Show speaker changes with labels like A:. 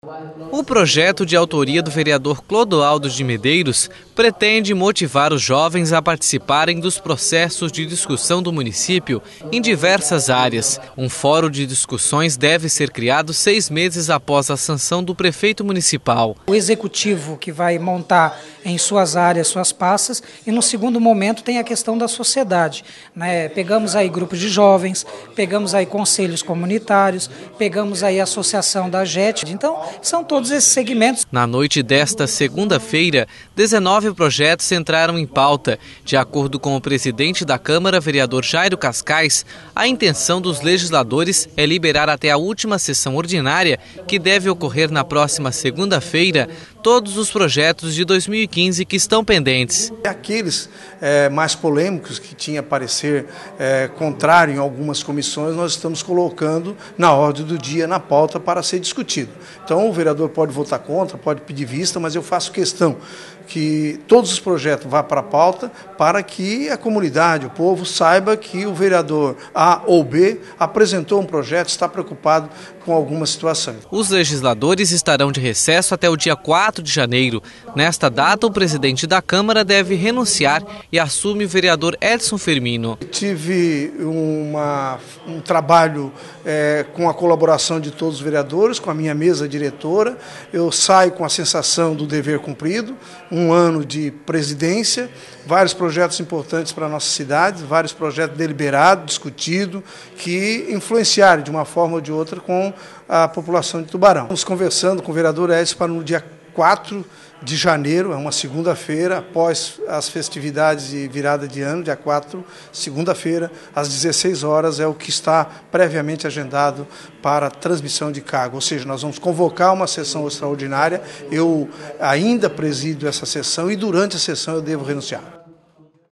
A: O projeto de autoria do vereador Clodoaldo de Medeiros pretende motivar os jovens a participarem dos processos de discussão do município em diversas áreas. Um fórum de discussões deve ser criado 6 meses após a sanção do prefeito municipal.
B: O executivo que vai montar em suas áreas, suas pastas, e no segundo momento tem a questão da sociedade, né? Pegamos aí grupos de jovens, pegamos aí conselhos comunitários, pegamos aí a associação da JET, então são todos esses segmentos.
A: Na noite desta segunda-feira, 19 projetos entraram em pauta. De acordo com o presidente da Câmara, vereador Jairo Cascais, a intenção dos legisladores é liberar até a última sessão ordinária, que deve ocorrer na próxima segunda-feira, todos os projetos de 2015 que estão pendentes.
C: Aqueles mais polêmicos, que tinha parecer contrário em algumas comissões, nós estamos colocando na ordem do dia, na pauta, para ser discutido. Então o vereador pode votar contra, pode pedir vista, mas eu faço questão que todos os projetos vá para a pauta para que a comunidade, o povo, saiba que o vereador A ou B apresentou um projeto, está preocupado com algumas situações.
A: Os legisladores estarão de recesso até o dia 4 de janeiro. Nesta data, o presidente da Câmara deve renunciar e assume o vereador Edson Firmino.
C: Tive um trabalho com a colaboração de todos os vereadores, com a minha mesa diretora. Eu saio com a sensação do dever cumprido, um ano de presidência, vários projetos importantes para a nossa cidade, vários projetos deliberados, discutidos, que influenciaram de uma forma ou de outra com a população de Tubarão. Estamos conversando com o vereador Edson para no dia 4 de janeiro, é uma segunda-feira, após as festividades de virada de ano, dia 4, segunda-feira, às 16 horas, é o que está previamente agendado para transmissão de cargo. Ou seja, nós vamos convocar uma sessão extraordinária, eu ainda presido essa sessão e durante a sessão eu devo renunciar.